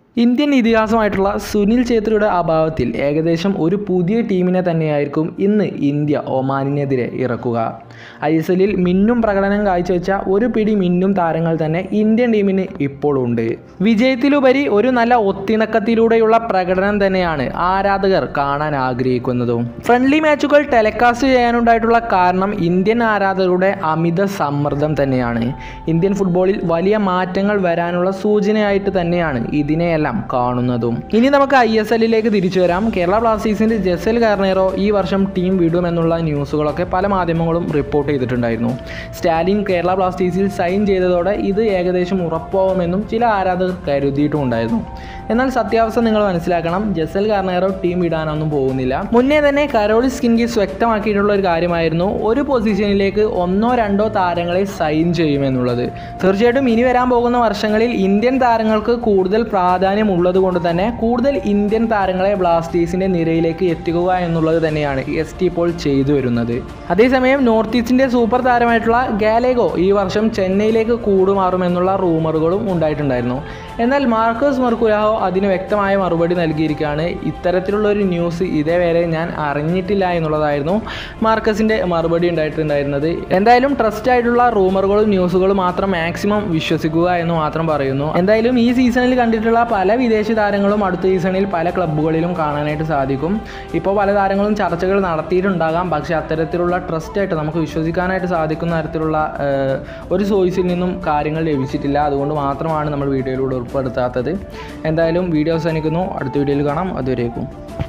Indian ഇതിഹാസമായിട്ടുള്ള Sunil ഛേത്രിയുടെ അഭാവത്തിൽ ഏകദേശം ഒരു പുതിയ ടീമിനെ തന്നെയായിരിക്കും ഇന്ന് ഇന്ത്യ ഒമാനിനെതിരെ ഇറക്കുക. ISLൽ മിന്നും പ്രകടനം കാഴ്ചവെച്ച ഒരു പിടി മിന്നും താരങ്ങൾ തന്നെ ഇന്ത്യൻ ടീമിന് ഇപ്പോൾ ഉണ്ട്. വിജയത്തിലുപരി ഒരു നല്ല ഒത്തിണക്കത്തിലൂടെയുള്ള പ്രകടനം തന്നെയാണ് ആരാധകർ കാണാൻ ആഗ്രഹിക്കുന്നതും. ഫ്രണ്ട്ലി മാച്ചുകൾ ടെലികാസ്റ്റ് ചെയ്യാനുണ്ടായിട്ടുള്ള കാരണം ഇന്ത്യൻ ആരാധകരുടെ അമിത സമ്മർദ്ദം തന്നെയാണ്. ഇന്ത്യൻ ഫുട്ബോളിൽ വലിയ മാറ്റങ്ങൾ വരാനുള്ള സൂചനയായിട്ട് തന്നെയാണ് ഇതിനെയെല്ലാം കാണുന്നതും. ഇനി നമുക്ക് ISLലേക്ക് തിരിച്ചു വരാം. കേരള ബ്ലാസ്റ്റേഴ്സിന്റെ ജസൽ കാർണേറോ ഈ വർഷം ടീം വിടുമെന്നുള്ള ന്യൂസുകളൊക്കെ പല മാധ്യമങ്ങളും റിപ്പോർട്ട് ചെയ്തിട്ടുണ്ടായിരുന്നു. സ്റ്റാലിൻ കേരള ബ്ലാസ്റ്റേഴ്സിൽ സൈൻ ചെയ്തതോടെ ഇത് ഏകദേശം ഉറപ്പാവുമെന്നും ചില ആരാധകർ കരുതിയിട്ടുമുണ്ടായിരുന്നു. എന്നാൽ സത്യാവസ്ഥ നിങ്ങൾ മനസ്സിലാക്കണം, ജസൽ കാർണേറോ ടീം വിടാനൊന്നും പോകുന്നില്ല. മുന്നേ തന്നെ കരോളിസ് കിൻഗിസ് വ്യക്തമാക്കിയിട്ടുള്ള ഒരു കാര്യമായിരുന്നു ഒരു പൊസിഷനിലേക്ക് 1-2 താരങ്ങളെ സൈൻ ചെയ്യുമെന്നുള്ളത്. തീർച്ചയായിട്ടും ഇനി വരാൻ പോകുന്ന വർഷങ്ങളിൽ ഇന്ത്യൻ താരങ്ങൾക്ക് കൂടുതൽ പ്രാധാന്യമുള്ളത് കൊണ്ട് തന്നെ കൂടുതൽ ഇന്ത്യൻ താരങ്ങളെ ബ്ലാസ്റ്റേഴ്സിന്റെ നിരയിലേക്ക് എത്തിക്കുക എന്നുള്ളത് തന്നെയാണ് ST ഇപ്പോൾ ചെയ്തു വരുന്നത്. അതേസമയം നോർത്ത് ഈസ്റ്റിന്റെ സൂപ്പർ താരമായിട്ടുള്ള ഗാലേഗോ ഈ വർഷം ചെന്നൈയിലേക്ക് കൂടുമാറുമെന്നുള്ള റൂമറുകളും ഉണ്ടായിട്ടുണ്ടായിരുന്നു. എന്നാൽ മാർക്കസ് മെർക്കുരാഹോ അതിന് വ്യക്തമായ മറുപടി നൽകിയിരിക്കുകയാണ്. ഇത്തരത്തിലുള്ള ഒരു ന്യൂസ് ഇതേവരെ ഞാൻ അറിഞ്ഞിട്ടില്ല എന്നുള്ളതായിരുന്നു മാർക്കസിന്റെ മറുപടി ഉണ്ടായിട്ടുണ്ടായിരുന്നത്. എന്തായാലും ട്രസ്റ്റ് ആയിട്ടുള്ള റൂമറുകളും ന്യൂസുകളും മാത്രം മാക്സിമം വിശ്വസിക്കുക എന്ന് മാത്രം പറയുന്നു. എന്തായാലും ഈ സീസണിൽ കണ്ടിട്ടുള്ള പല വിദേശ താരങ്ങളും അടുത്ത സീസണിൽ പല ക്ലബ്ബുകളിലും കാണാനായിട്ട് സാധിക്കും. ഇപ്പോൾ പല താരങ്ങളും ചർച്ചകൾ നടത്തിയിട്ടുണ്ടാകാം, പക്ഷേ അത്തരത്തിലുള്ള ട്രസ്റ്റായിട്ട് നമുക്ക് വിശ്വസിക്കാനായിട്ട് സാധിക്കുന്ന തരത്തിലുള്ള ഒരു സോഴ്സിൽ നിന്നും കാര്യങ്ങൾ ലഭിച്ചിട്ടില്ല. അതുകൊണ്ട് മാത്രമാണ് നമ്മൾ വീഡിയോയിലൂടെ ഉൾപ്പെടുത്താത്തത്. എന്തായാലും വീഡിയോ അവസാനിക്കുന്നു. അടുത്ത വീഡിയോയിൽ കാണാം. അതുവരേക്കും.